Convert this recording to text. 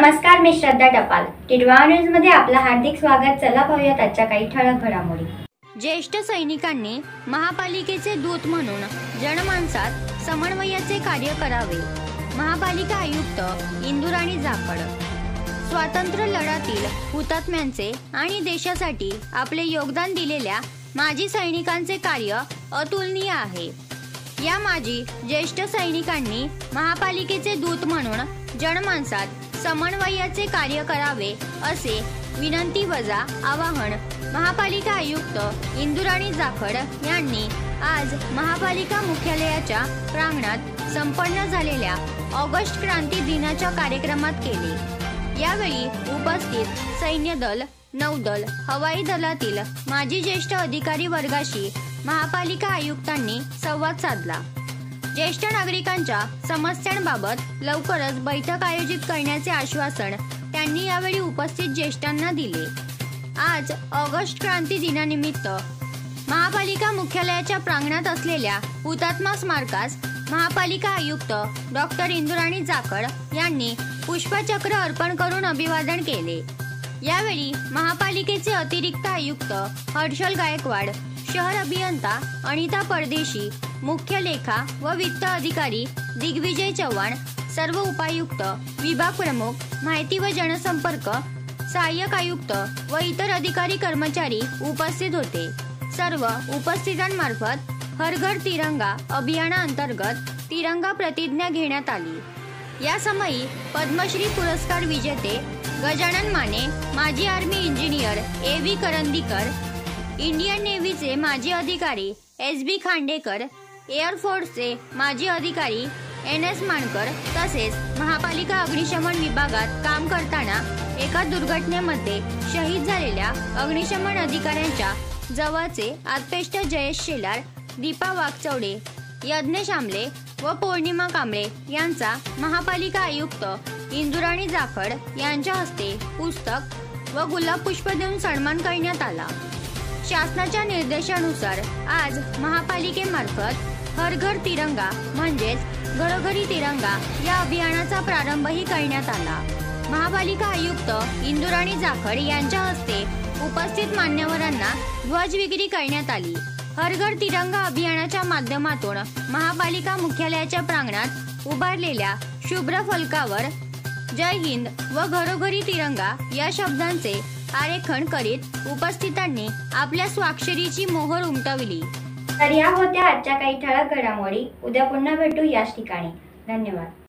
नमस्कार, मी श्रद्धा टपाल. टिडवा न्यूज मध्ये आपलं हार्दिक स्वागत. चला पाहूयात आजच्या काही ठळक घडामोडी. ज्येष्ठ सैनिकांनी महापालिकेचे दूत म्हणून जनमानसात समन्वयाचे कार्य करावे. महापालिका आयुक्त इंदुराणी जाखड. स्वातंत्र्य लढ्यातील हुतात्म्यांचे आणि देशासाठी आपले योगदान दिलेल्या माजी सैनिकांचे कार्य अतुलनीय आहे. या माजी ज्येष्ठ सैनिकांनी महापालिकेचे दूत म्हणून जनमानसात समन्वयाचे कार्य करावे असे विनंती वजा आवाहन महापालिका आयुक्त इंदुराणी जाखड यांनी आज महापालिका मुख्यालयाच्या प्रांगणात संपन्न झालेल्या ऑगस्ट क्रांती दिनाच्या कार्यक्रमात केले. यावेळी उपस्थित सैन्य दल, नौदल, हवाई दलातील माजी ज्येष्ठ अधिकारी वर्गाशी महापालिका आयुक्तांनी संवाद साधला. ज्येष्ठ नागरिकांच्या समस्यांबाबत लवकरच बैठक आयोजित करण्याचे आश्वासन त्यांनी यावेळी उपस्थित ज्येष्ठांना दिले. आज ऑगस्ट क्रांती दिनानिमित्त महापालिका मुख्यालयाच्या प्रांगणात असलेल्या हुतात्मा स्मारकास महापालिका आयुक्त डॉक्टर इंदुराणी जाखड यांनी पुष्पचक्र अर्पण करून अभिवादन केले. यावेळी महापालिकेचे अतिरिक्त आयुक्त हर्षल गायकवाड, शहर अभियंता अनिता परदेशी, मुख्य लेखा व वित्त अधिकारी दिग्विजय चव्हाण, सर्व उपायुक्त, विभाग प्रमुख, माहिती व जनसंपर्क, सहाय्यक आयुक्त व इतर अधिकारी कर्मचारी उपस्थित होते. सर्व उपस्थितांमार्फत हर घर तिरंगा अभियानाअंतर्गत तिरंगा प्रतिज्ञा घेण्यात आली. या समयी पद्मश्री पुरस्कार विजेते गजानन माने, माजी army engineer A V. Karandikar, Indian नेव्हीचे माजी अधिकारी एस.बी. खांडेकर, एअरफोर्सचे माजी अधिकारी एन.एस. मानकर तसेच महापालिका अग्निशमन विभागात काम करताना एका दुर्घटनेमध्ये शहीद झालेल्या अग्निशमन अधिकाऱ्यांच्या जवळचे आत्पेष्ट जयेश शेलार, दीपा वाघचौडे, यज्ञेश आमले व पौर्णिमा कांबळे यांचा महापालिका आयुक्त इंदुराणी जाखड यांच्या हस्ते पुस्तक व गुलाब पुष्प देऊन सन्मान करण्यात आला. शासनाच्या निर्देशानुसार आज महापालिकेमार्फत हर घर तिरंगा म्हणजेच घरोघरी तिरंगा या अभियानाचा प्रारंभही करण्यात आला. महापालिका आयुक्त इंदुराणी जाखड यांच्या हस्ते उपस्थित मान्यवरांना ध्वज विक्री करण्यात आली. हर घर तिरंगा अभियानाच्या माध्यमातून महापालिका मुख्यालयाच्या प्रांगणात उभारलेल्या शुभ्र फलकावर जय हिंद व घरोघरी तिरंगा या शब्दांचे आरेखन करीत उपस्थितांनी आपल्या स्वाक्षरीची मोहर उमटवली. तर या होत्या आजच्या काही ठळक घडामोडी. उद्या पुन्हा भेटू याच ठिकाणी. धन्यवाद.